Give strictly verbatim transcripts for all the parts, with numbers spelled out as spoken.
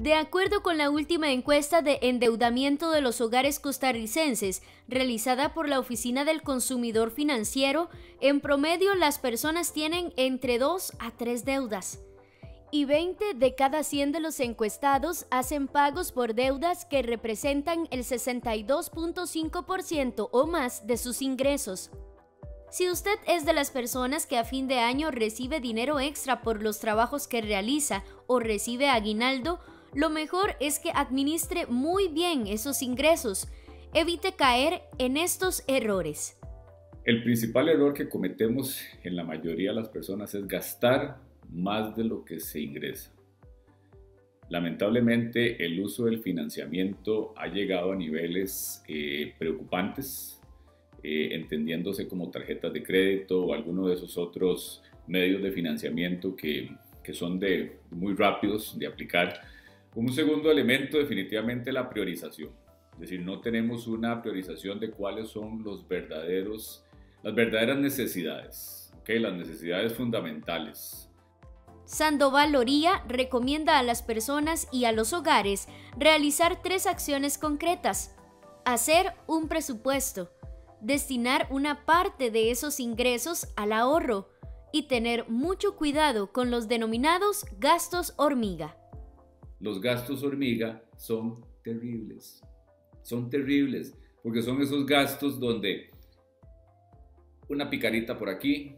De acuerdo con la última encuesta de endeudamiento de los hogares costarricenses, realizada por la Oficina del Consumidor Financiero, en promedio las personas tienen entre dos a tres deudas. Y veinte de cada cien de los encuestados hacen pagos por deudas que representan el sesenta y dos punto cinco por ciento o más de sus ingresos. Si usted es de las personas que a fin de año recibe dinero extra por los trabajos que realiza o recibe aguinaldo, lo mejor es que administre muy bien esos ingresos. Evite caer en estos errores. El principal error que cometemos en la mayoría de las personas es gastar más de lo que se ingresa. Lamentablemente, el uso del financiamiento ha llegado a niveles eh, preocupantes, eh, entendiéndose como tarjetas de crédito o alguno de esos otros medios de financiamiento que, que son de, muy rápidos de aplicar. Un segundo elemento, definitivamente, la priorización. Es decir, no tenemos una priorización de cuáles son los verdaderos, las verdaderas necesidades, ¿okay? Las necesidades fundamentales. Sandoval Loría recomienda a las personas y a los hogares realizar tres acciones concretas. Hacer un presupuesto, destinar una parte de esos ingresos al ahorro y tener mucho cuidado con los denominados gastos hormiga. Los gastos hormiga son terribles, son terribles, porque son esos gastos donde una picarita por aquí,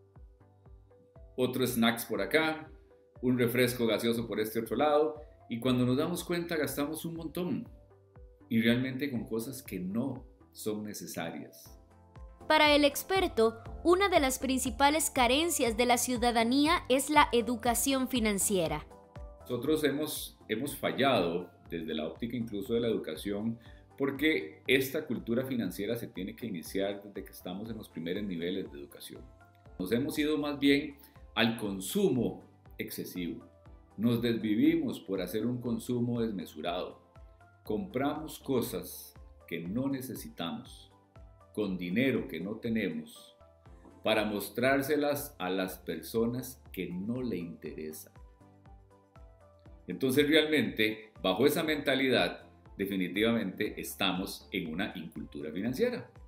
otro snacks por acá, un refresco gaseoso por este otro lado, y cuando nos damos cuenta gastamos un montón, y realmente con cosas que no son necesarias. Para el experto, una de las principales carencias de la ciudadanía es la educación financiera. Nosotros hemos, hemos fallado desde la óptica incluso de la educación porque esta cultura financiera se tiene que iniciar desde que estamos en los primeros niveles de educación. Nos hemos ido más bien al consumo excesivo. Nos desvivimos por hacer un consumo desmesurado. Compramos cosas que no necesitamos, con dinero que no tenemos, para mostrárselas a las personas que no le interesan. Entonces realmente, bajo esa mentalidad, definitivamente estamos en una incultura financiera.